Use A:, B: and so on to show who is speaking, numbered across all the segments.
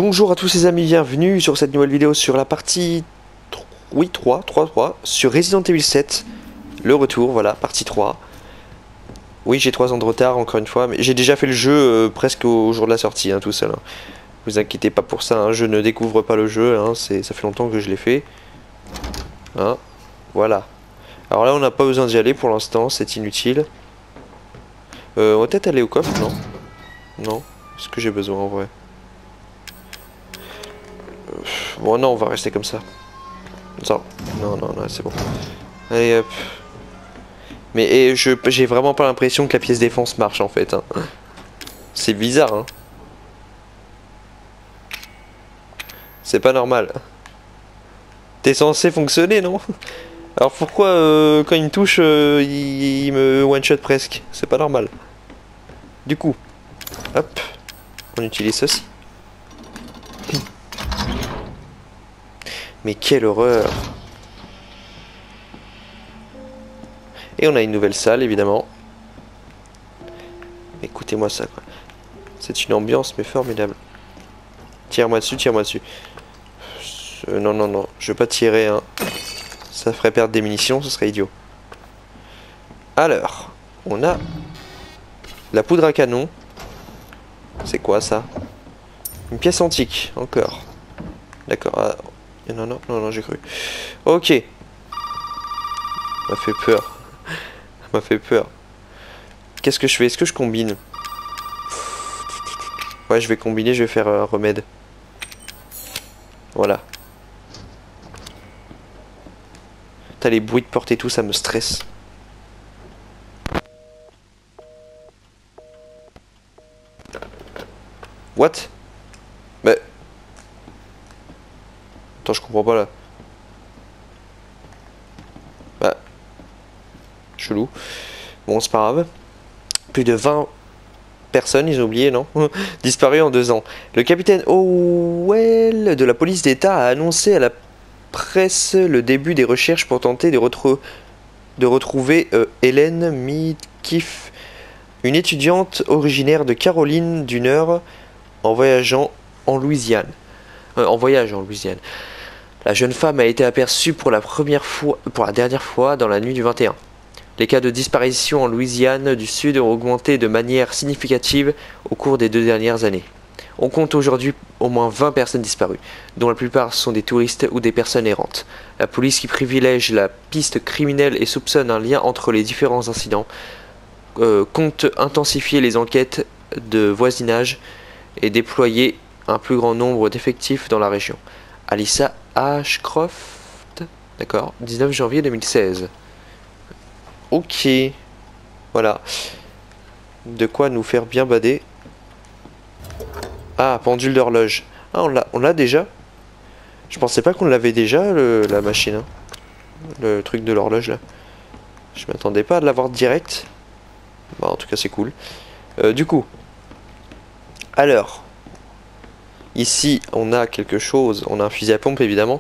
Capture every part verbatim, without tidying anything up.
A: Bonjour à tous les amis, bienvenue sur cette nouvelle vidéo sur la partie oui, trois, trois, trois, sur Resident Evil sept. Le retour, voilà, partie trois. Oui, j'ai trois ans de retard encore une fois, mais j'ai déjà fait le jeu euh, presque au jour de la sortie, hein, tout seul. Hein. Vous inquiétez pas pour ça, hein, je ne découvre pas le jeu, hein, ça fait longtemps que je l'ai fait. Hein, voilà. Alors là, on n'a pas besoin d'y aller pour l'instant, c'est inutile. Euh, on va peut-être aller au coffre, non? Non, est-ce que j'ai besoin en vrai? Bon non, on va rester comme ça. Ça. Non, non, non, c'est bon. Allez hop. Mais je j'ai vraiment pas l'impression que la pièce défense marche en fait. Hein. C'est bizarre. Hein. C'est pas normal. T'es censé fonctionner, non? Alors pourquoi euh, quand il me touche, euh, il, il me one-shot presque? C'est pas normal. Du coup, hop, on utilise ceci. Mais quelle horreur! Et on a une nouvelle salle, évidemment. Écoutez-moi ça, quoi. C'est une ambiance, mais formidable. Tire-moi dessus, tire-moi dessus. Euh, non, non, non, je veux pas tirer, hein. Ça ferait perdre des munitions, ce serait idiot. Alors, on a la poudre à canon. C'est quoi, ça? Une pièce antique, encore. D'accord, ah, non, non, non, non, j'ai cru. Ok. Ça m'a fait peur. Ça m'a fait peur. Qu'est-ce que je fais? Est-ce que je combine? Ouais, je vais combiner, je vais faire un remède. Voilà. T'as les bruits de porte et tout, ça me stresse. What? Mais... Attends, je comprends pas là. Bah... Chelou. Bon, c'est pas grave. Plus de vingt personnes, ils ont oublié, non? Disparues en deux ans. Le capitaine Howell de la police d'État a annoncé à la presse le début des recherches pour tenter de, retro de retrouver euh, Helen Midkiff, une étudiante originaire de Caroline du Nord en voyageant en Louisiane. Euh, en voyage en Louisiane. La jeune femme a été aperçue pour la première fois, pour la dernière fois dans la nuit du vingt et un. Les cas de disparition en Louisiane du Sud ont augmenté de manière significative au cours des deux dernières années. On compte aujourd'hui au moins vingt personnes disparues, dont la plupart sont des touristes ou des personnes errantes. La police, qui privilège la piste criminelle et soupçonne un lien entre les différents incidents, euh, compte intensifier les enquêtes de voisinage et déployer un plus grand nombre d'effectifs dans la région. Alyssa Ashcroft, d'accord, dix-neuf janvier deux mille seize. Ok, voilà. De quoi nous faire bien bader. Ah, pendule d'horloge. Ah, on l'a on l'a déjà. Je pensais pas qu'on l'avait déjà, le, la machine. Hein. Le truc de l'horloge, là. Je m'attendais pas à l'avoir direct. Bah, en tout cas, c'est cool. Euh, du coup. Alors. Ici, on a quelque chose. On a un fusil à pompe, évidemment.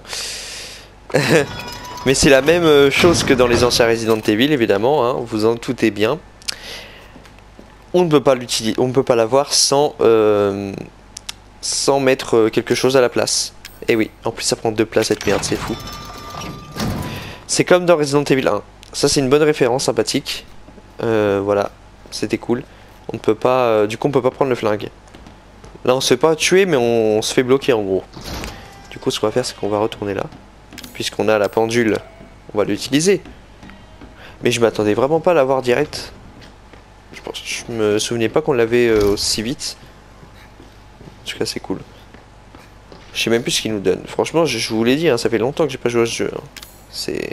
A: Mais c'est la même chose que dans les anciens Resident Evil, évidemment, hein, vous en doutez bien. On ne peut pas l'utiliser, on ne peut pas l'avoir sans, euh, sans mettre quelque chose à la place. Et oui, en plus ça prend deux places cette merde, c'est fou. C'est comme dans Resident Evil un. Ça c'est une bonne référence, sympathique. Euh, voilà, c'était cool. On ne peut pas, euh, du coup on peut pas prendre le flingue. Là on se fait pas tuer, mais on, on se fait bloquer en gros. Du coup ce qu'on va faire, c'est qu'on va retourner là. Puisqu'on a la pendule, on va l'utiliser. Mais je m'attendais vraiment pas à l'avoir direct. Je, pense, je me souvenais pas qu'on l'avait euh, aussi vite. En tout cas, c'est cool. Je sais même plus ce qu'il nous donne. Franchement, je, je vous l'ai dit, hein, ça fait longtemps que j'ai pas joué à ce jeu. Hein. C'est...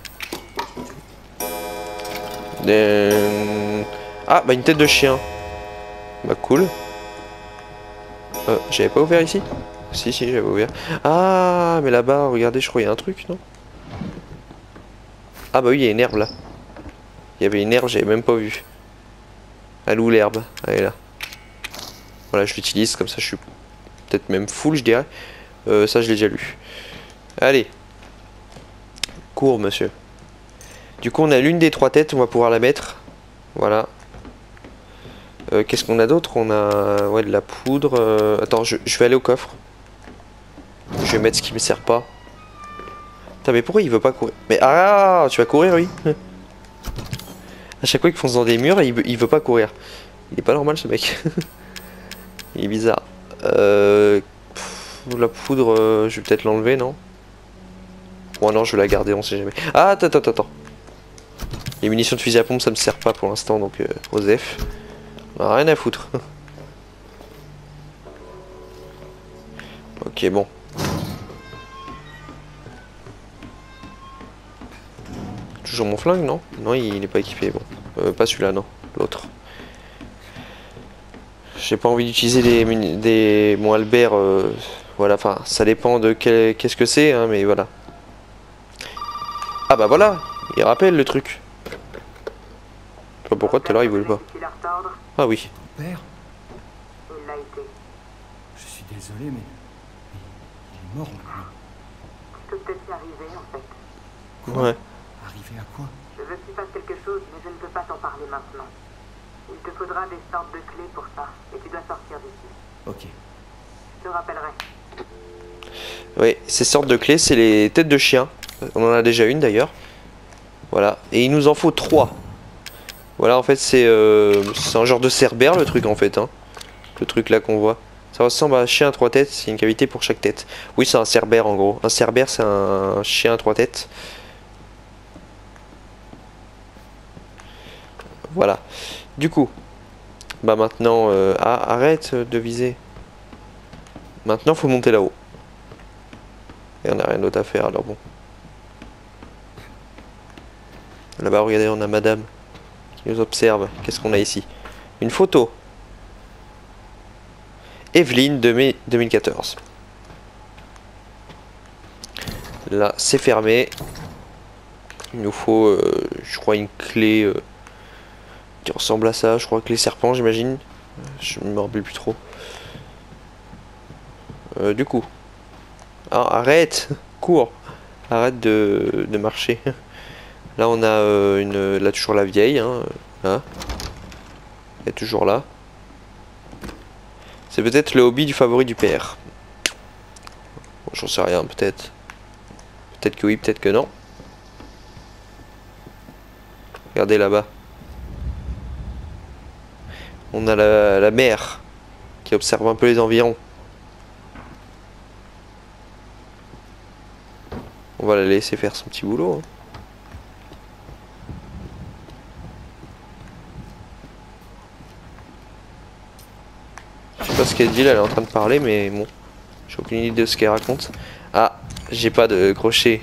A: Euh... Ah, bah une tête de chien. Bah cool. Euh, j'avais pas ouvert ici? Si, si, j'avais ouvert. Ah, mais là-bas, regardez, je crois qu'il y a un truc, non? Ah bah oui, il y a une herbe là. Il y avait une herbe, j'avais même pas vu. Elle est où l'herbe? Elle est là. Voilà, je l'utilise, comme ça je suis peut-être même full, je dirais. Euh, ça, je l'ai déjà lu. Allez. Cours, monsieur. Du coup, on a l'une des trois têtes, on va pouvoir la mettre. Voilà. Euh, Qu'est-ce qu'on a d'autre? On a ouais, de la poudre. Euh... Attends, je, je vais aller au coffre. vais mettre ce qui me sert pas. Putain, mais pourquoi il veut pas courir? Mais ah, tu vas courir, oui. À chaque fois qu'il fonce dans des murs, il veut, il veut pas courir. Il est pas normal, ce mec. Il est bizarre. Euh, pff, la poudre, euh, je vais peut-être l'enlever, non? Bon, non, je vais la garder, on sait jamais. Ah, attends, attends, attends. Les munitions de fusil à pompe, ça me sert pas pour l'instant, donc euh, Osef. On a rien à foutre. Ok, bon. Toujours mon flingue, non? Non, il n'est pas équipé, bon. Euh, pas celui-là, non. L'autre. J'ai pas envie d'utiliser des, des... Bon, Albert, euh, voilà, enfin, ça dépend de quel... qu'est-ce que c'est, hein, mais voilà. Ah bah voilà, il rappelle le truc. Je sais pas pourquoi tout à l'heure il voulait pas. Ah oui.
B: Père? Il l'a été. Je suis désolé, mais... il est mort maintenant.
C: Tu peux peut-être y arriver, en fait.
B: Quoi?
A: Ouais.
B: Arriver à quoi?
C: Je veux que tu fasses quelque chose, mais je ne peux pas t'en parler maintenant. Il te faudra des sortes de clés pour ça, et tu dois sortir d'ici.
B: Ok.
C: Je te rappellerai.
A: Oui, ces sortes de clés, c'est les têtes de chien. On en a déjà une d'ailleurs. Voilà. Et il nous en faut trois. Voilà, en fait, c'est euh, c'est un genre de cerbère, le truc, en fait. Hein. Le truc là qu'on voit. Ça ressemble à un chien à trois têtes. C'est une cavité pour chaque tête. Oui, c'est un cerbère, en gros. Un cerbère, c'est un chien à trois têtes. Voilà. Du coup, bah maintenant... Euh, ah, arrête de viser. Maintenant, faut monter là-haut. Et on n'a rien d'autre à faire, alors bon. Là-bas, regardez, on a madame qui nous observe. Qu'est-ce qu'on a ici? Une photo. Evelyne de mai deux mille quatorze. Là, c'est fermé. Il nous faut, euh, je crois, une clé euh, qui ressemble à ça. Je crois que les serpents, j'imagine. Je me rappelle plus trop. Euh, du coup. Ah, arrête! Cours! Arrête de, de marcher. Là, on a euh, une, là toujours la vieille. Hein, là. Elle est toujours là. C'est peut-être le hobby du favori du père. Bon, j'en sais rien, peut-être. Peut-être que oui, peut-être que non. Regardez là-bas. On a la, la mère qui observe un peu les environs. On va la laisser faire son petit boulot. Hein. Je sais pas ce qu'elle dit là, elle est en train de parler, mais bon. J'ai aucune idée de ce qu'elle raconte. Ah, j'ai pas de crochet.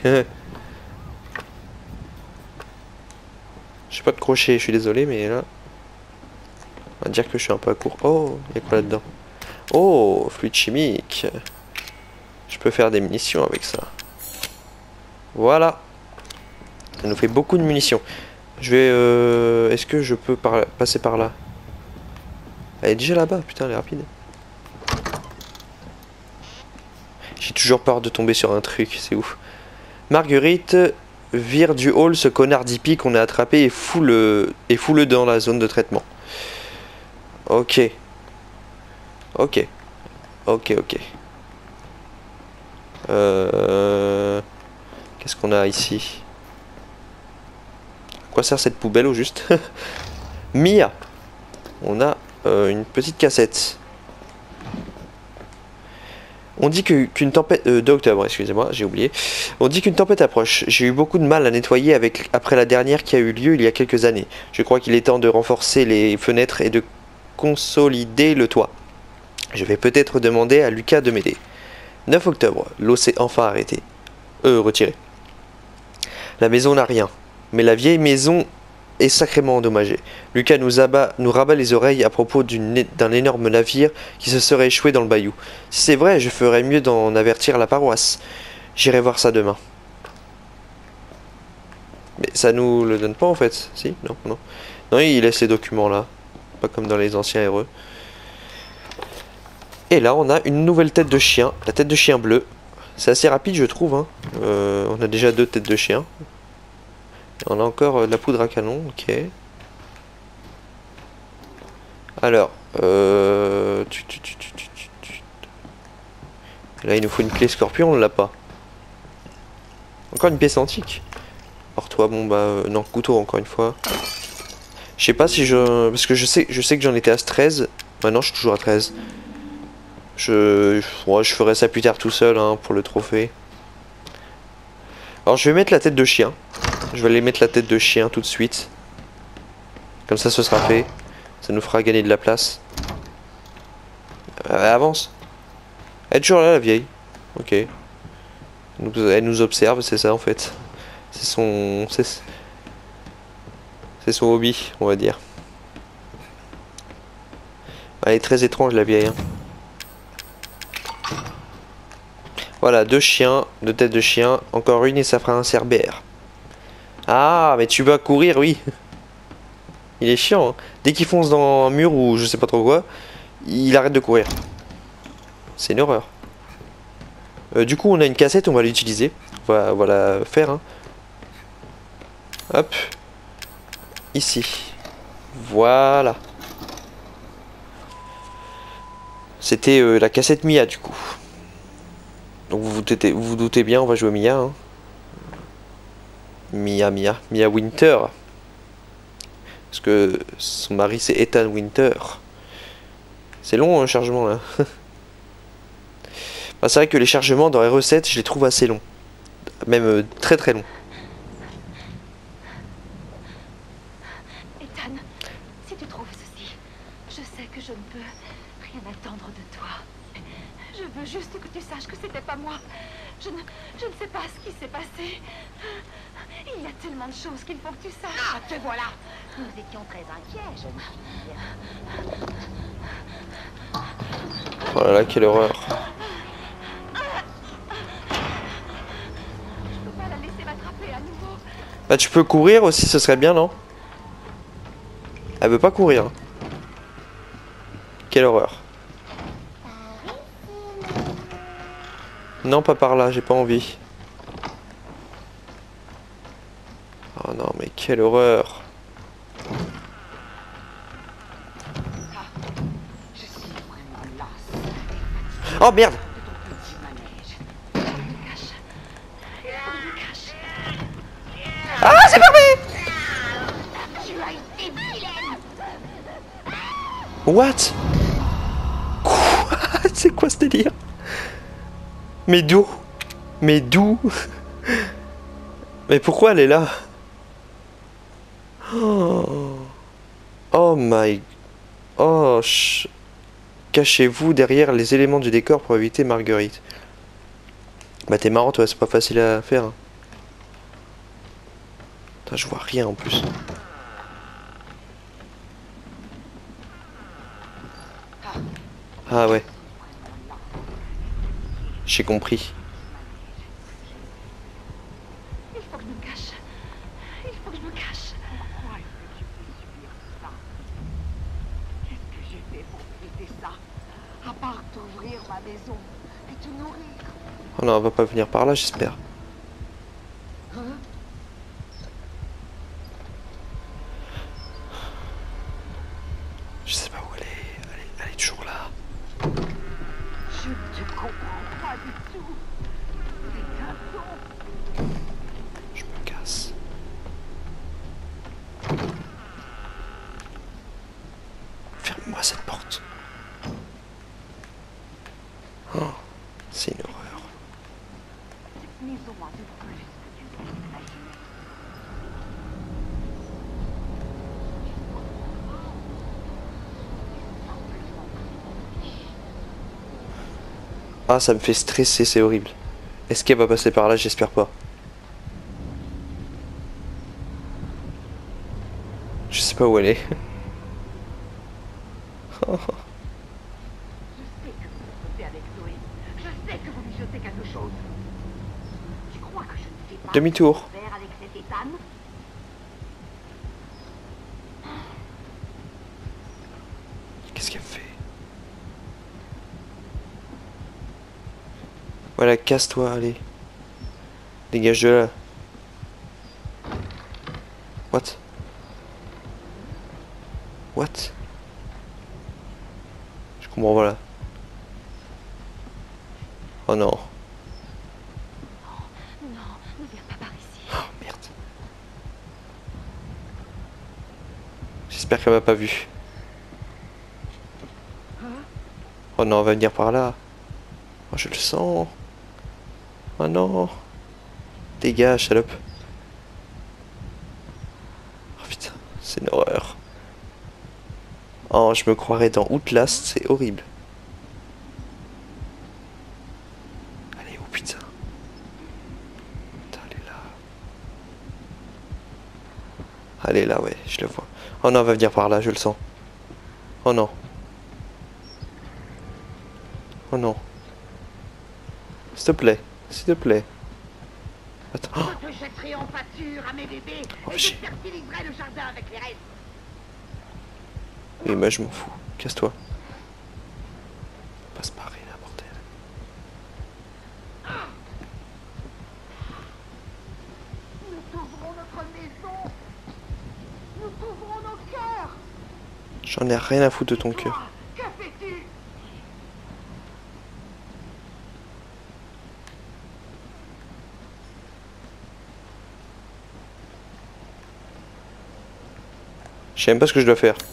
A: J'ai pas de crochet, je suis désolé, mais là... On va dire que je suis un peu à court. Oh, il y a quoi là-dedans? Oh, fluide chimique. Je peux faire des munitions avec ça. Voilà. Ça nous fait beaucoup de munitions. Je vais... Euh... Est-ce que je peux par... passer par là? Elle est déjà là-bas, putain, elle est rapide. J'ai toujours peur de tomber sur un truc, c'est ouf. Marguerite vire du hall ce connard d'hippie qu'on a attrapé et fout le... et fout le dans la zone de traitement. Ok. Ok. Ok, ok. Euh... Qu'est-ce qu'on a ici? À quoi sert cette poubelle au juste? Mia. On a euh, une petite cassette. On dit que qu'une tempête... Euh, d'octobre, excusez-moi, j'ai oublié. On dit qu'une tempête approche. J'ai eu beaucoup de mal à nettoyer avec, après la dernière qui a eu lieu il y a quelques années. Je crois qu'il est temps de renforcer les fenêtres et de consolider le toit. Je vais peut-être demander à Lucas de m'aider. neuf octobre, l'eau s'est enfin arrêtée. Euh, retirée. La maison n'a rien. Mais la vieille maison est sacrément endommagée. Lucas nous, abat, nous rabat les oreilles à propos d'un énorme navire qui se serait échoué dans le bayou. Si c'est vrai, je ferais mieux d'en avertir la paroisse. J'irai voir ça demain. Mais ça nous le donne pas en fait. Si? Non, non. Non, il laisse les documents là. Pas comme dans les anciens R E. Et là, on a une nouvelle tête de chien. La tête de chien bleue. C'est assez rapide, je trouve. Hein. Euh, on a déjà deux têtes de chien. On a encore euh, de la poudre à canon. Ok. Alors. Euh... Là, il nous faut une clé scorpion, on l'a pas. Encore une pièce antique. Alors toi, bon bah... Euh, non, couteau encore une fois. Je sais pas si je... Parce que je sais, je sais que j'en étais à treize. Maintenant, je suis toujours à treize. Je... Ouais, je ferai ça plus tard tout seul, hein, pour le trophée. Alors, je vais mettre la tête de chien. Je vais aller mettre la tête de chien tout de suite. Comme ça, ce sera fait. Ça nous fera gagner de la place. Euh, avance. Elle est toujours là, la vieille. Ok. Donc, elle nous observe, c'est ça en fait. C'est son... C'est son hobby, on va dire. Elle est très étrange, la vieille. Hein. Voilà, deux chiens, deux têtes de chien. Encore une et ça fera un cerbère. Ah, mais tu vas courir, oui. Il est chiant. Hein. Dès qu'il fonce dans un mur ou je sais pas trop quoi, il arrête de courir. C'est une horreur. Euh, du coup, on a une cassette, on va l'utiliser. On va, on va la faire. Hein. Hop. Ici. Voilà. C'était euh, la cassette Mia, du coup. Donc vous vous doutez, vous vous doutez bien, on va jouer Mia. Hein. Mia, Mia. Mia Winter. Parce que son mari, c'est Ethan Winter. C'est long, un chargement, là. Bah, c'est vrai que les chargements dans R E sept, je les trouve assez longs. Même euh, très très longs.
D: Ethan, si tu trouves ceci, je sais que je ne peux rien attendre de toi. Je veux juste que tu saches que c'était pas moi. Je ne, je ne sais pas ce qui s'est passé. Il y a tellement de choses qu'il faut que tu saches.
E: Ah, te voilà. Nous étions très inquiets, jeune fille.
A: Oh là là, quelle horreur.
D: Je peux pas la laisser m'attraper à nouveau.
A: Bah tu peux courir aussi, ce serait bien, non? Elle veut pas courir. Quelle horreur. Non, pas par là, j'ai pas envie. Oh non, mais quelle horreur.
E: Je suis vraiment lasse.
A: Oh merde.
E: De ton petit manège.
A: Ah, c'est fermé.
E: Tu as été vilaine.
A: What? Quoi? C'est quoi ce délire? Mais d'où? Mais d'où? Mais pourquoi elle est là? Oh, oh my... Oh, ch... Cachez-vous derrière les éléments du décor pour éviter Marguerite. Bah t'es marrant toi, c'est pas facile à faire. Hein. Putain, je vois rien en plus. Ah ouais. J'ai compris.
D: Il faut que je me cache. Il faut que je me cache.
E: Pourquoi est-ce que tu fais subir ça? Qu'est-ce que j'ai fait pour mériter ça? À part t'ouvrir ma maison et te nourrir.
A: Oh non, elle va pas venir par là, j'espère.
E: Hein?
A: Je sais pas où elle est. Elle est, elle est toujours là.
E: Je ne te comprends pas du tout. C'est un don.
A: Je me casse. Ferme-moi cette porte. Oh, c'est une horreur.
E: Cette maison a de plus que tu peux imaginer.
A: Ah, ça me fait stresser, c'est horrible. Est-ce qu'elle va passer par là? J'espère pas. Je sais pas où elle est.
E: Je sais que vous sortez avec Zoé. Je sais que vous lui jetez quelque chose. Tu crois que je ne sais pas
A: Demi-tour.
E: faire avec cet Ethan?
A: Qu'est-ce qu'elle fait? Voilà, casse-toi, allez. Dégage de là. What? What? Je comprends, voilà. Oh non.
D: Non, ne viens pas par ici.
A: Oh merde. J'espère qu'elle m'a pas vu. Oh non, elle va venir par là. Oh, je le sens. Oh non. Dégage, salope. Oh putain, c'est une horreur. Oh, je me croirais dans Outlast, c'est horrible. Allez, oh putain. Putain, elle est là. Elle est là, ouais, je le vois. Oh non, elle va venir par là, je le sens. Oh non. Oh non. S'il te plaît, s'il te plaît. Attends.
E: Je te jetterai en pâture à mes bébés
A: Oh,
E: et je
A: j'ai-
E: fertiliserai le jardin avec les restes.
A: Oui, mais je m'en fous. Casse-toi. Pas se barrer là, bordel.
E: Nous t'ouvrons notre maison. Nous t'ouvrons nos cœurs.
A: J'en ai rien à foutre de ton cœur.
E: Toi, que fais-tu?
A: Je sais même pas ce que je dois faire.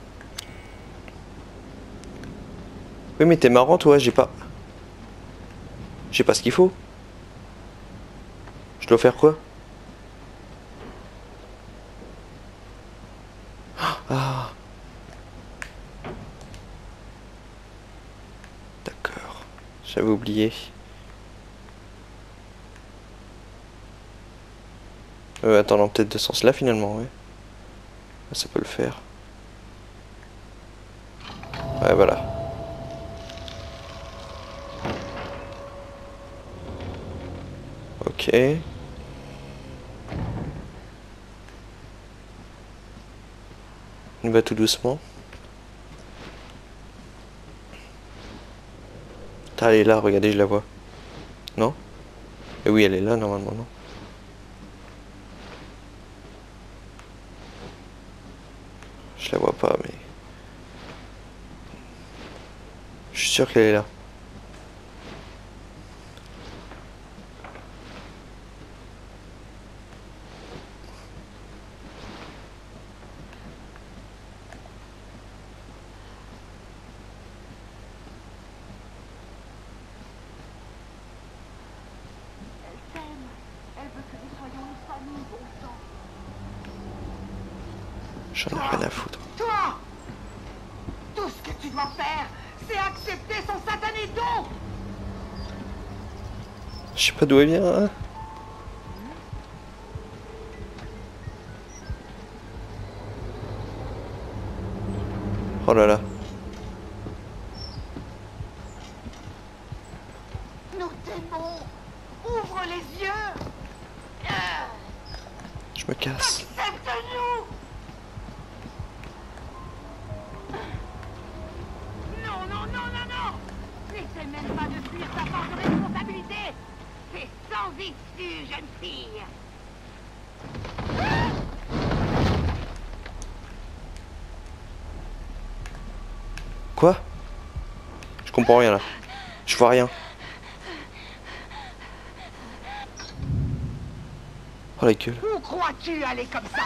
A: Oui, mais t'es marrant, toi, j'ai pas... J'ai pas ce qu'il faut. Je dois faire quoi? Ah. D'accord. J'avais oublié. Euh, attends, non, peut-être de ce sens-là, finalement, ouais. Ça peut le faire. Ouais, voilà. Ok. On va tout doucement. Ah, elle est là, regardez, je la vois. Non? Et oui, elle est là, normalement, non? Je la vois pas, mais... Je suis sûr qu'elle est là.
E: Elle t'aime. Elle veut que nous soyons une famille, bon sang.
A: J'en ai rien à foutre.
E: Toi, tout ce que tu dois faire, c'est accepter son satané don.
A: Je sais pas d'où elle vient, hein. Oh là là.
E: Nous t'aimons. Ouvre les yeux. Euh,
A: Je me casse.
E: Accepte-nous. Non, non, non, non, non. N'essaie même pas de fuir ta part de responsabilité. C'est sans issue, jeune fille.
A: Quoi? Je comprends rien là. Je vois rien. Oh la gueule.
E: Où crois-tu aller comme ça?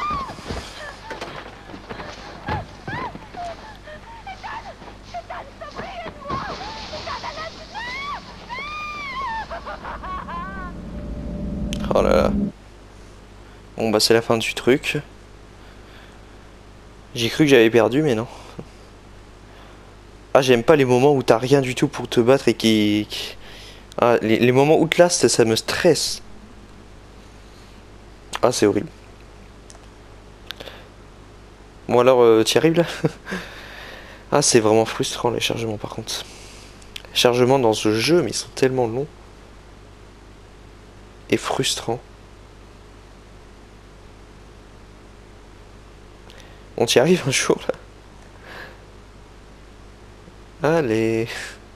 A: Oh là là. Bon bah c'est la fin du truc. J'ai cru que j'avais perdu mais non. Ah j'aime pas les moments où t'as rien du tout pour te battre et qui... qui- Ah les, les moments Outlast ça me stresse. Ah c'est horrible. Bon alors euh, t'y arrives là? Ah c'est vraiment frustrant les chargements par contre. Les chargements dans ce jeu mais ils sont tellement longs. Et frustrants. On t'y arrive un jour là. Allez.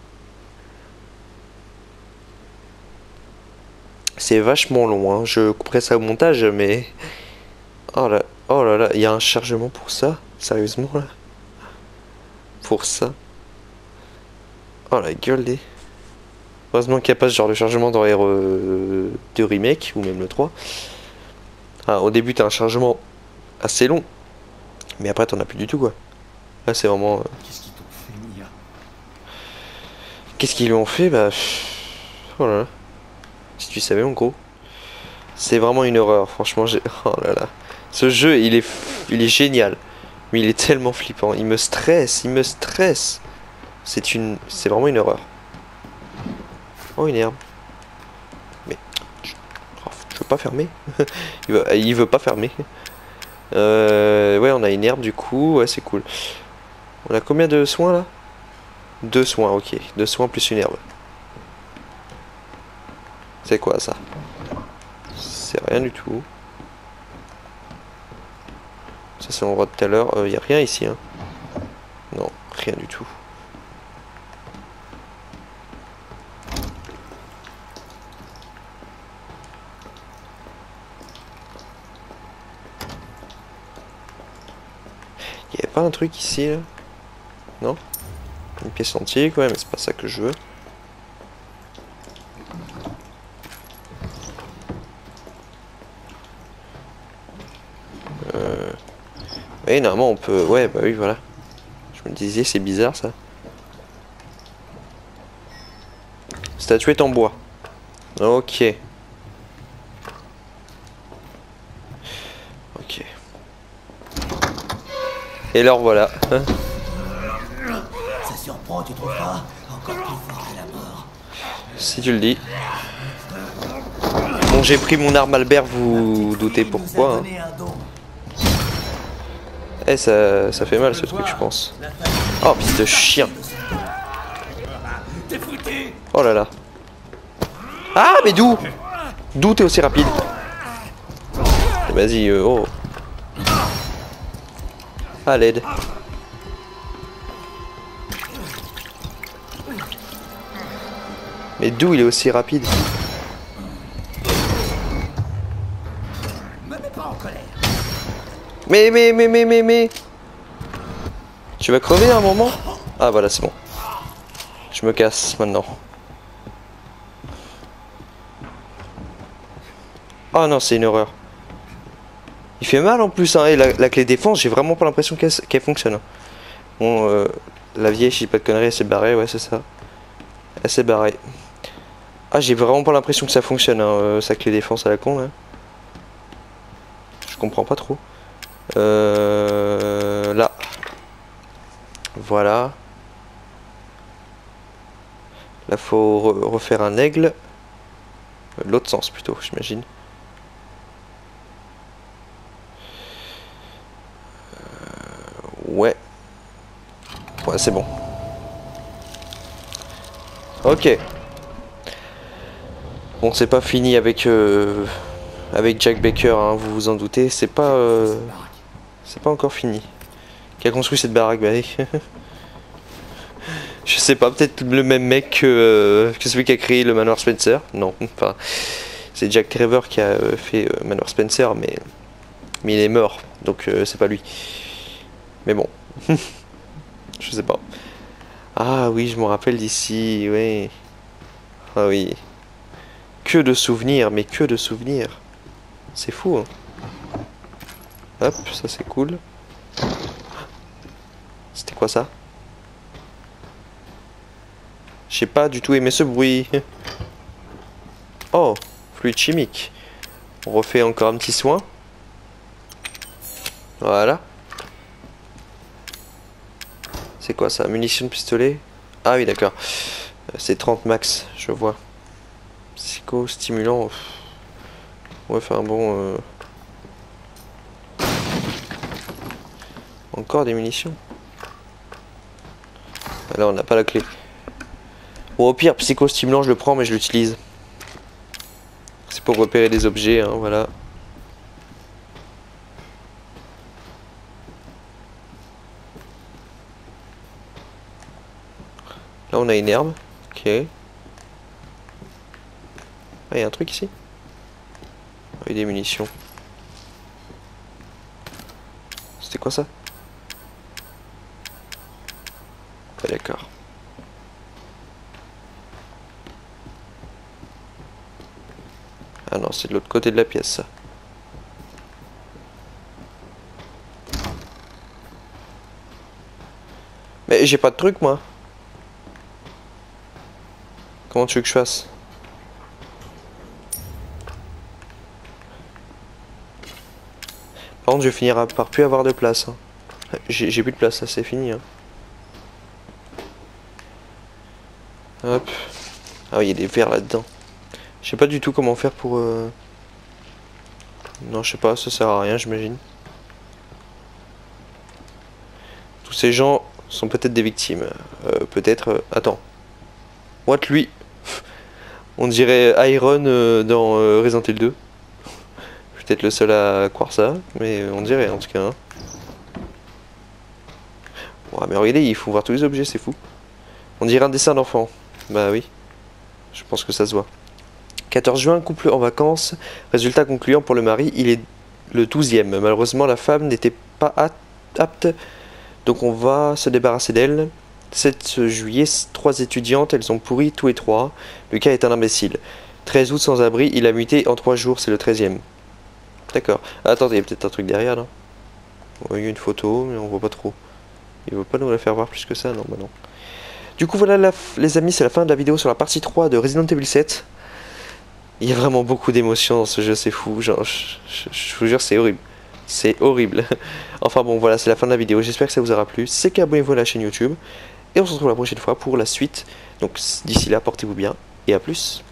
A: C'est vachement long, hein. Je couperai ça au montage, mais... Oh là, oh là là, il y a un chargement pour ça? Sérieusement là? Pour ça? Oh la gueule des... Heureusement qu'il n'y a pas ce genre de chargement dans R deux Remake, ou même le trois. Ah, au début, t'as un chargement assez long, mais après, t'en as plus du tout, quoi. Là, c'est vraiment... euh,
B: Qu'est-ce qu'ils t'ont fait, Mia?
A: Qu'est-ce qu'ils lui ont fait? Bah... pff, oh là là. Si tu savais, en gros. C'est vraiment une horreur, franchement, j'ai... Oh là là. Ce jeu, il est... il est génial. Mais il est tellement flippant. Il me stresse, il me stresse. C'est une... C'est vraiment une horreur. Oh, une herbe. Mais... Je, oh, je veux pas fermer. il, veut... il veut pas fermer. Euh... Ouais, on a une herbe, du coup. Ouais, c'est cool. On a combien de soins, là? Deux soins, ok. Deux soins plus une herbe. C'est quoi, ça? C'est rien du tout. Ça, c'est l'endroit de tout à l'heure. Il euh, n'y a rien ici, hein. Non, rien du tout. Il n'y avait pas un truc ici, là? Non? Une pièce antique, ouais, mais c'est pas ça que je veux. Euh... Oui, normalement on peut... Ouais, bah oui, voilà. Je me disais, c'est bizarre, ça. Statuette en bois. Ok. Ok. Et alors, voilà.
F: Ça surprend, tu trouves pas? Encore plus fort que la mort.
A: Si tu le dis. Bon, j'ai pris mon arme Albert, vous doutez pourquoi. Hein. Eh, ça, ça fait mal ce truc, je pense. Oh, fils de chien. Oh là là. Ah, mais d'où? D'où t'es aussi rapide? Vas-y, euh, oh. À l'aide. Mais d'où il est aussi rapide? Mais, mais, mais, mais, mais, mais... Tu vas crever à un moment? Ah, voilà, c'est bon. Je me casse, maintenant. Oh non, c'est une horreur. Il fait mal en plus, hein. Et la, la clé défense, j'ai vraiment pas l'impression qu'elle qu'elle fonctionne. Bon, euh, la vieille, je dis pas de conneries, elle s'est barrée, ouais, c'est ça. Elle s'est barrée. Ah, j'ai vraiment pas l'impression que ça fonctionne, hein, euh, sa clé défense à la con, là. Je comprends pas trop. Euh, là. Voilà. Là, faut re refaire un aigle. L'autre sens, plutôt, j'imagine. Euh, ouais. Ouais, c'est bon. Ok. Bon, c'est pas fini avec euh, avec Jack Baker, hein, vous vous en doutez. C'est pas euh, c'est pas encore fini. Qui a construit cette baraque? Bah oui. Je sais pas, peut-être le même mec que, euh, que celui qui a créé le manoir Spencer. Non, enfin, c'est Jack Trevor qui a euh, fait euh, manoir Spencer, mais mais il est mort, donc euh, c'est pas lui. Mais bon, je sais pas. Ah oui, je me rappelle d'ici, oui. Ah oui. Que de souvenirs, mais que de souvenirs. C'est fou, hein. Hop, ça c'est cool. C'était quoi ça? J'ai pas du tout aimé ce bruit. Oh, fluide chimique. On refait encore un petit soin. Voilà. C'est quoi ça? Munitions de pistolet? Ah oui, d'accord. C'est trente max, je vois. Psycho, stimulant. Ouais, enfin bon. Euh... Encore des munitions. Là, on n'a pas la clé. Bon, au pire, psycho, stimulant, je le prends, mais je l'utilise. C'est pour repérer des objets, hein, voilà. Là, on a une herbe. Ok. Ah, il y a un truc ici. Ah, il y a des munitions. C'était quoi ça? Ah, d'accord. Ah non, c'est de l'autre côté de la pièce, ça. Mais j'ai pas de truc, moi. Comment tu veux que je fasse? Par contre, je vais finir par plus avoir de place. Hein. J'ai plus de place, ça c'est fini. Hein. Hop. Ah oui, il y a des verres là-dedans. Je sais pas du tout comment faire pour... Euh... Non, je sais pas, ça sert à rien, j'imagine. Tous ces gens sont peut-être des victimes. Euh, peut-être... Euh... Attends. What, lui? On dirait Iron euh, dans euh, Resident Evil deux. Je suis peut-être le seul à croire ça, mais on dirait en tout cas. Hein. Ouais, mais regardez, il faut voir tous les objets, c'est fou. On dirait un dessin d'enfant. Bah oui. Je pense que ça se voit. quatorze juin, couple en vacances. Résultat concluant pour le mari, il est le douzième. Malheureusement, la femme n'était pas apte, donc on va se débarrasser d'elle. sept juillet, trois étudiantes, elles ont pourri tous les trois. Le cas est un imbécile. treize août, sans abri, il a muté en trois jours, c'est le treizième. D'accord. Attendez, il y a peut-être un truc derrière là. Il y a une photo, mais on voit pas trop. Il veut pas nous la faire voir plus que ça, non, bah non. Du coup, voilà, la les amis, c'est la fin de la vidéo sur la partie trois de Resident Evil sept. Il y a vraiment beaucoup d'émotions dans ce jeu, c'est fou. Genre, je, je, je vous jure, c'est horrible. C'est horrible. Enfin bon, voilà, c'est la fin de la vidéo. J'espère que ça vous aura plu. Si c'est le cas, abonnez-vous à la chaîne YouTube. Et on se retrouve la prochaine fois pour la suite. Donc d'ici là, portez-vous bien et à plus.